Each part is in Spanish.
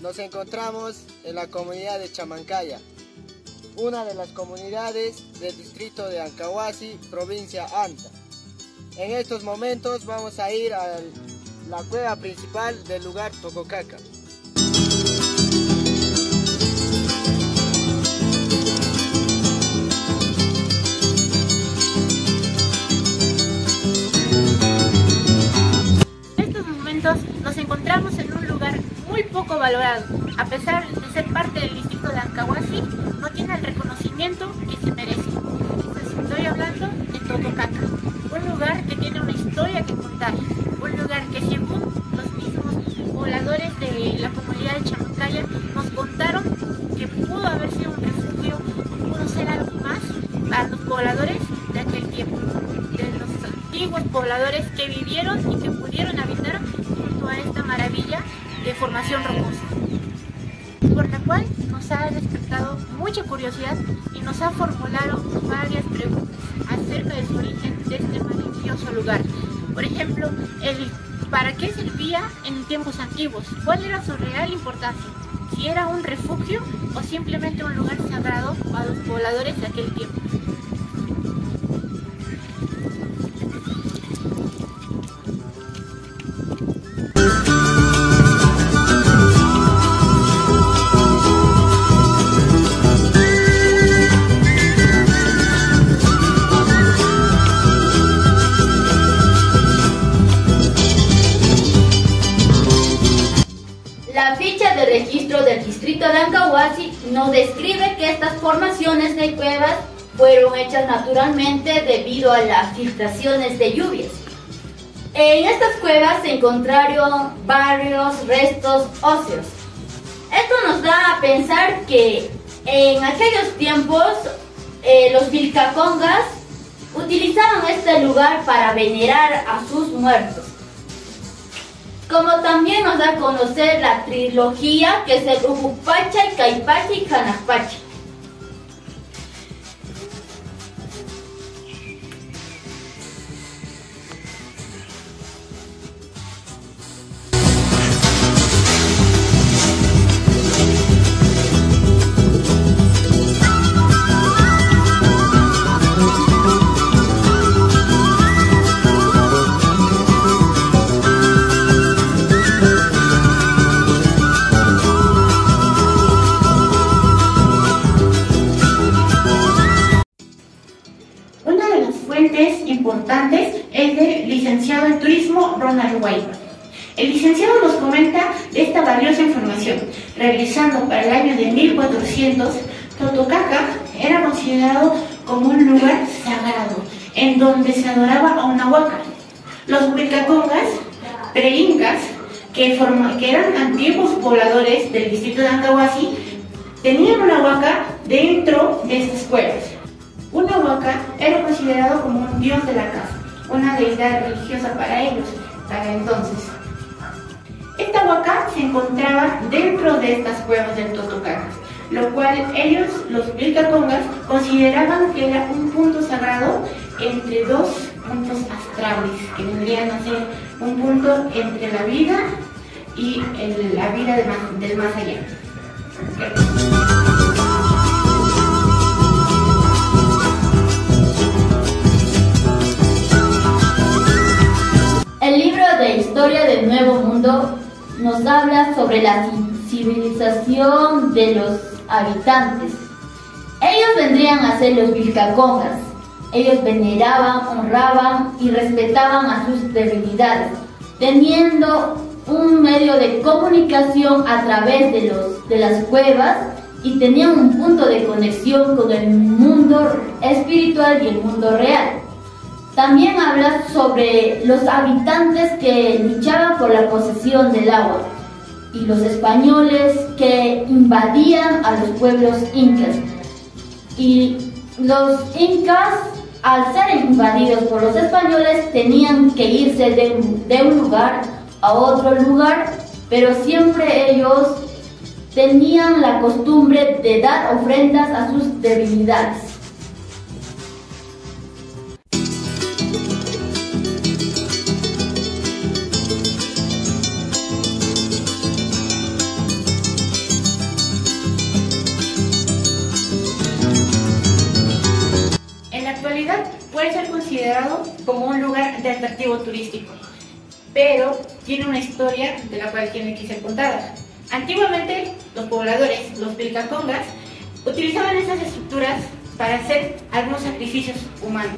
nos encontramos en la comunidad de Chamancaya, una de las comunidades del distrito de Ancahuasi, provincia Anta. En estos momentos vamos a ir a la cueva principal del lugar Tococaca. Nos encontramos en un lugar muy poco valorado. A pesar de ser parte del distrito de Ancahuasi, no tiene el reconocimiento que se merece. Estoy hablando de Totocaca, un lugar que tiene una historia que contar, un lugar que según los mismos pobladores de la comunidad de Chamancaya nos contaron que pudo haber sido un refugio, pudo ser algo más para los pobladores de aquel tiempo, de los antiguos pobladores que vivieron y que pudieron habitar junto a esta maravilla de formación rocosa, por la cual nos ha despertado mucha curiosidad y nos ha formulado varias preguntas acerca de su origen de este maravilloso lugar. Por ejemplo, ¿para qué servía en tiempos antiguos? ¿Cuál era su real importancia? ¿Si era un refugio o simplemente un lugar sagrado para los pobladores de aquel tiempo? La ficha de registro del distrito de Ancahuasi nos describe que estas formaciones de cuevas fueron hechas naturalmente debido a las filtraciones de lluvias. En estas cuevas se encontraron varios restos óseos. Esto nos da a pensar que en aquellos tiempos los vilcacongas utilizaban este lugar para venerar a sus muertos. Como también nos da a conocer la trilogía que es el Ujupacha, Caipacha y Canaspacha. Importantes es del licenciado en turismo Ronald White. El licenciado nos comenta de esta valiosa información. Realizando para el año de 1400, Totocaca era considerado como un lugar sagrado en donde se adoraba a una huaca. Los vilcacongas pre-incas, que eran antiguos pobladores del distrito de Ancahuasi, tenían una huaca dentro de estas cuevas. Una huaca era considerado como un dios de la casa, una deidad religiosa para ellos, para entonces. Esta huaca se encontraba dentro de estas cuevas del Totocaca, lo cual ellos, los vilcacongas, consideraban que era un punto sagrado entre dos puntos astrales, que vendrían a ser un punto entre la vida y la vida del más allá. El libro de Historia del Nuevo Mundo nos habla sobre la civilización de los habitantes. Ellos vendrían a ser los vilcacongas. Ellos veneraban, honraban y respetaban a sus divinidades, teniendo un medio de comunicación a través de las cuevas y tenían un punto de conexión con el mundo espiritual y el mundo real. También habla sobre los habitantes que luchaban por la posesión del agua y los españoles que invadían a los pueblos incas. Y los incas, al ser invadidos por los españoles, tenían que irse de un lugar a otro lugar, pero siempre ellos tenían la costumbre de dar ofrendas a sus divinidades. puede ser considerado como un lugar de atractivo turístico, pero tiene una historia de la cual tiene que ser contada. Antiguamente, los pobladores, los Vilcacongas, utilizaban estas estructuras para hacer algunos sacrificios humanos.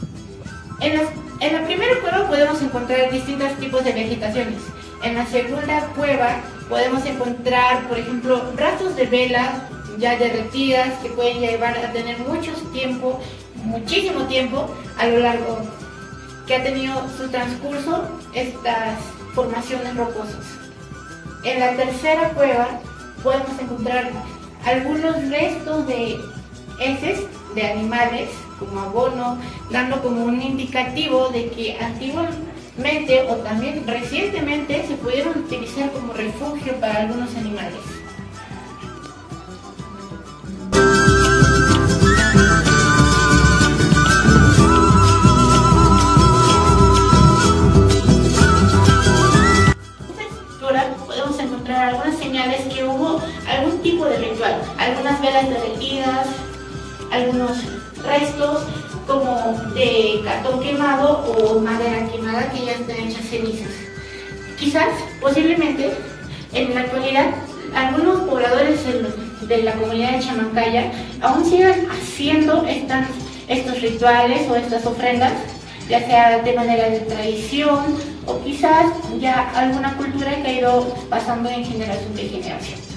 En la primera cueva podemos encontrar distintos tipos de vegetaciones. En la segunda cueva podemos encontrar, por ejemplo, rastros de velas ya derretidas que pueden llevar a tener muchísimo tiempo a lo largo que ha tenido su transcurso estas formaciones rocosas. En la tercera cueva podemos encontrar algunos restos de heces de animales como abono, dando como un indicativo de que antiguamente o también recientemente se pudieron utilizar como refugio para algunos animales. Podemos encontrar algunas señales que hubo algún tipo de ritual, algunas velas derretidas, algunos restos como de cartón quemado o madera quemada que ya están hechas cenizas. Quizás, posiblemente, en la actualidad, algunos pobladores de la comunidad de Chamancaya aún sigan haciendo estos rituales o estas ofrendas, ya sea de manera de tradición o quizás ya alguna cultura que ha ido pasando en generación de generación.